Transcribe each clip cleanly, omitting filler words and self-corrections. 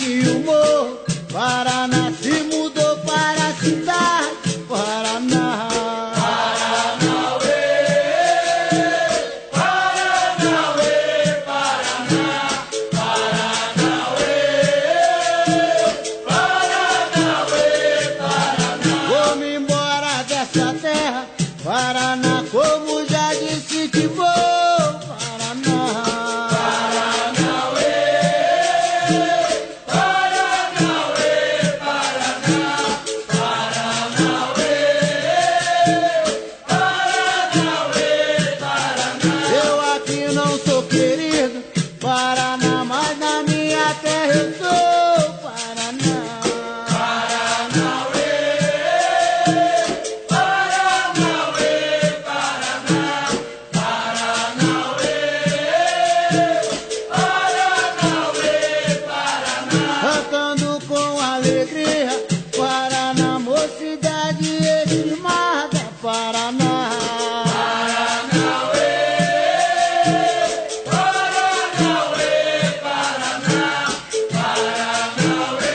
que o morro Paraná se mudou para a cidade Paraná. Vou-me embora dessa terra, Paraná, como já disse que vou, Paraná. Paranauê, Paranauê, Paraná, Paranauê, Paranauê, Paraná. Eu aqui não sou querido, Paraná, mas na minha terra eu sou, Paraná. Paranauê, Paranauê, Paraná, Paranauê, Paranauê, Paraná. Cantando com alegria, Paraná, mocidade estimada, Paraná. Paranauê, Paranauê, Paraná, Paranauê,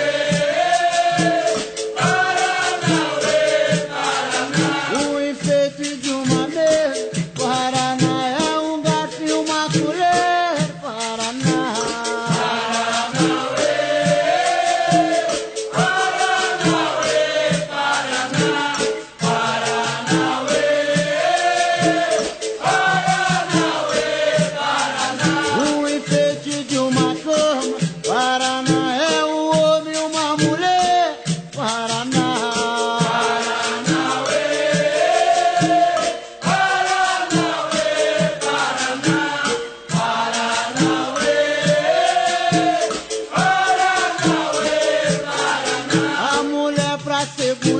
Paranauê, Paraná. O enfeite de uma mesa, Paraná, é um gato e uma colher, Paraná. Paranauê, Paranauê, Paraná, Paranauê, Paranauê, Paraná. O enfeite de uma cama, Paraná, é um homem e uma mulher, Paraná. Paranauê, Paranauê, Paraná, Paranauê, Paranauê, Paraná. A mulher pra ser bonita